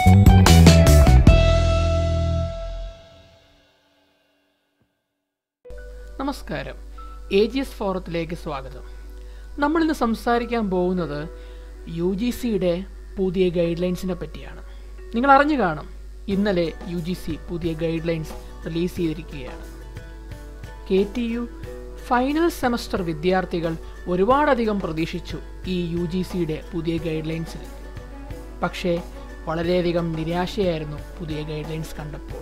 നമസ്കാരം, AGS ഫോറത്തിലേക്ക് സ്വാഗതം. നമ്മളിന്ന് സംസാരിക്കാൻ പോകുന്നത് UGCയുടെ പുതിയ ഗൈഡ് ലൈൻസിനെ പറ്റിയാണ്. നിങ്ങൾ അറിഞ്ഞു കാണും, ഇന്നലെ UGC പുതിയ ഗൈഡ് ലൈൻസ് റിലീസ് ചെയ്തിരിക്കുകയാണ്. KTU ഫൈനൽ സെമസ്റ്റർ വിദ്യാർത്ഥികൾ ഒരുപാടധികം പ്രതീക്ഷിച്ചു ഈ UGCയുടെ പുതിയ ഗൈഡ് ലൈൻസിൽ. പക്ഷേ വളരെയധികം നിരാശയായിരുന്നു പുതിയ ഗൈഡ് ലൈൻസ് കണ്ടപ്പോൾ.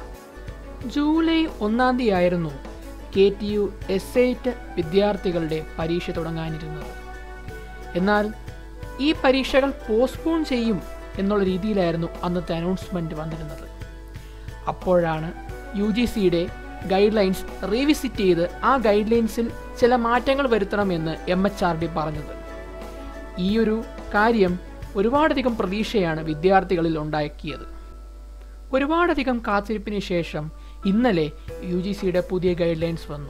ജൂലൈ 1 ആയിരുന്നു KTU S8 വിദ്യാർത്ഥികളുടെ പരീക്ഷ തുടങ്ങാനിരുന്നത്. എന്നാൽ ഈ പരീക്ഷകൾ പോസ്റ്റ്പോൺ ചെയ്യും എന്നുള്ള രീതിയിലായിരുന്നു അന്നത്തെ അനൗൺസ്മെൻറ്റ് വന്നിരുന്നത്. അപ്പോഴാണ് UGCയുടെ ഗൈഡ് ലൈൻസ് റീവിസിറ്റ് ചെയ്ത് ആ ഗൈഡ് ലൈൻസിൽ ചില മാറ്റങ്ങൾ വരുത്തണമെന്ന് MHRD പറഞ്ഞത്. ഈയൊരു കാര്യം ഒരുപാടധികം പ്രതീക്ഷയാണ് വിദ്യാർത്ഥികളിൽ ഉണ്ടാക്കിയത്. ഒരുപാടധികം കാത്തിരിപ്പിന് ശേഷം ഇന്നലെ UGCയുടെ പുതിയ ഗൈഡ് ലൈൻസ് വന്നു.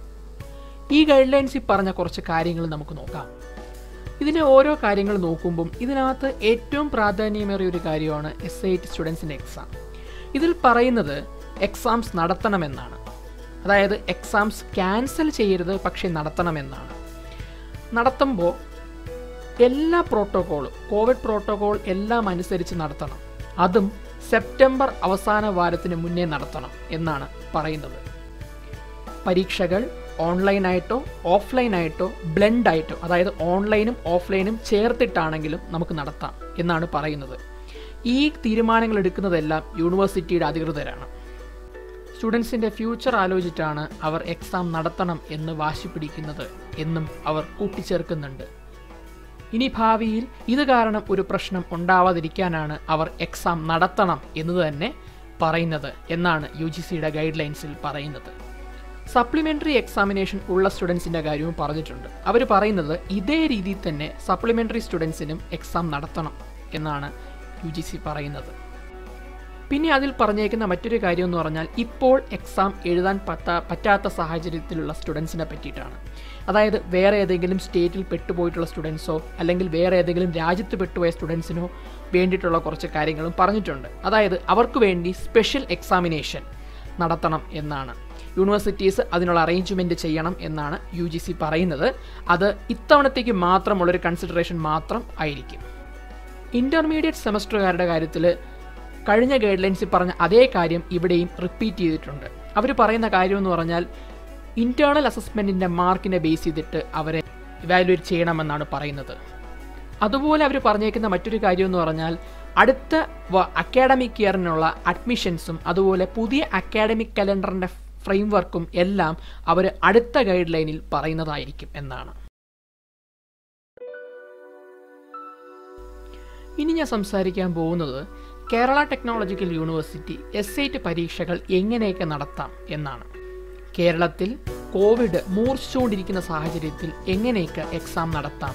ഈ ഗൈഡ് ലൈൻസിൽ പറഞ്ഞ കുറച്ച് കാര്യങ്ങൾ നമുക്ക് നോക്കാം. ഇതിൻ്റെ ഓരോ കാര്യങ്ങൾ നോക്കുമ്പം ഇതിനകത്ത് ഏറ്റവും പ്രാധാന്യമേറിയ ഒരു കാര്യമാണ് S8 സ്റ്റുഡൻസിൻ്റെ എക്സാം. ഇതിൽ പറയുന്നത് എക്സാംസ് നടത്തണമെന്നാണ്. അതായത് എക്സാംസ് ക്യാൻസൽ ചെയ്യരുത്, പക്ഷേ നടത്തണമെന്നാണ്. നടത്തുമ്പോൾ എല്ലാ പ്രോട്ടോക്കോളും, കോവിഡ് പ്രോട്ടോക്കോൾ എല്ലാം അനുസരിച്ച് നടത്തണം. അതും സെപ്റ്റംബർ അവസാന വാരത്തിന് മുന്നേ നടത്തണം എന്നാണ് പറയുന്നത്. പരീക്ഷകൾ ഓൺലൈനായിട്ടോ ഓഫ്ലൈനായിട്ടോ ബ്ലെൻഡായിട്ടോ, അതായത് ഓൺലൈനും ഓഫ്ലൈനും ചേർത്തിട്ടാണെങ്കിലും നമുക്ക് നടത്താം എന്നാണ് പറയുന്നത്. ഈ തീരുമാനങ്ങൾ എടുക്കുന്നതെല്ലാം യൂണിവേഴ്സിറ്റിയുടെ അധികൃതരാണ്. സ്റ്റുഡൻസിൻ്റെ ഫ്യൂച്ചർ ആലോചിച്ചിട്ടാണ് അവർ എക്സാം നടത്തണം എന്ന് വാശി പിടിക്കുന്നത് എന്നും അവർ കൂട്ടിച്ചേർക്കുന്നുണ്ട്. ഇനി ഭാവിയിൽ ഇത് കാരണം ഒരു പ്രശ്നം ഉണ്ടാവാതിരിക്കാനാണ് അവർ എക്സാം നടത്തണം എന്ന് തന്നെ പറയുന്നത് എന്നാണ് UGCയുടെ ഗൈഡ് ലൈൻസിൽ പറയുന്നത്. സപ്ലിമെൻ്ററി എക്സാമിനേഷൻ ഉള്ള സ്റ്റുഡൻസിൻ്റെ കാര്യവും പറഞ്ഞിട്ടുണ്ട്. അവർ പറയുന്നത് ഇതേ രീതിയിൽ തന്നെ സപ്ലിമെൻ്ററി സ്റ്റുഡൻസിനും എക്സാം നടത്തണം എന്നാണ് UGC പറയുന്നത്. പിന്നെ അതിൽ പറഞ്ഞേക്കുന്ന മറ്റൊരു കാര്യം എന്ന് പറഞ്ഞാൽ ഇപ്പോൾ എക്സാം എഴുതാൻ പറ്റാത്ത സാഹചര്യത്തിലുള്ള സ്റ്റുഡൻസിനെ പറ്റിയിട്ടാണ്. അതായത് വേറെ ഏതെങ്കിലും സ്റ്റേറ്റിൽ പെട്ടുപോയിട്ടുള്ള സ്റ്റുഡൻസോ അല്ലെങ്കിൽ വേറെ ഏതെങ്കിലും രാജ്യത്ത് പെട്ടുപോയ സ്റ്റുഡൻസിനോ വേണ്ടിയിട്ടുള്ള കുറച്ച് കാര്യങ്ങളും പറഞ്ഞിട്ടുണ്ട്. അതായത് അവർക്ക് വേണ്ടി സ്പെഷ്യൽ എക്സാമിനേഷൻ നടത്തണം എന്നാണ്. യൂണിവേഴ്സിറ്റീസ് അതിനുള്ള അറേഞ്ച്മെൻറ്റ് ചെയ്യണം എന്നാണ് UGC പറയുന്നത്. അത് ഇത്തവണത്തേക്ക് മാത്രമുള്ളൊരു കൺസിഡറേഷൻ മാത്രം ആയിരിക്കും. ഇൻ്റർമീഡിയറ്റ് സെമസ്റ്ററുകാരുടെ കാര്യത്തിൽ കഴിഞ്ഞ ഗൈഡ് ലൈൻസിൽ പറഞ്ഞ അതേ കാര്യം ഇവിടെയും റിപ്പീറ്റ് ചെയ്തിട്ടുണ്ട്. അവർ പറയുന്ന കാര്യം എന്ന് പറഞ്ഞാൽ ഇൻറ്റേർണൽ അസസ്മെൻറ്റിൻ്റെ മാർക്കിനെ ബേസ് ചെയ്തിട്ട് അവരെ ഇവാലുവേറ്റ് ചെയ്യണമെന്നാണ് പറയുന്നത്. അതുപോലെ അവർ പറഞ്ഞേക്കുന്ന മറ്റൊരു കാര്യം എന്ന് പറഞ്ഞാൽ അടുത്ത അക്കാഡമിക് ഇയറിനുള്ള അഡ്മിഷൻസും അതുപോലെ പുതിയ അക്കാഡമിക് കലണ്ടറിൻ്റെ ഫ്രെയിംവർക്കും എല്ലാം അവർ അടുത്ത ഗൈഡ് ലൈനിൽ പറയുന്നതായിരിക്കും എന്നാണ്. ഇനി ഞാൻ സംസാരിക്കാൻ പോകുന്നത് കേരള ടെക്നോളജിക്കൽ യൂണിവേഴ്സിറ്റി S8 പരീക്ഷകൾ എങ്ങനെയൊക്കെ നടത്താം എന്നാണ്. കേരളത്തിൽ കോവിഡ് മൂർച്ഛിച്ചുകൊണ്ടിരിക്കുന്ന സാഹചര്യത്തിൽ എങ്ങനെയൊക്കെ എക്സാം നടത്താം.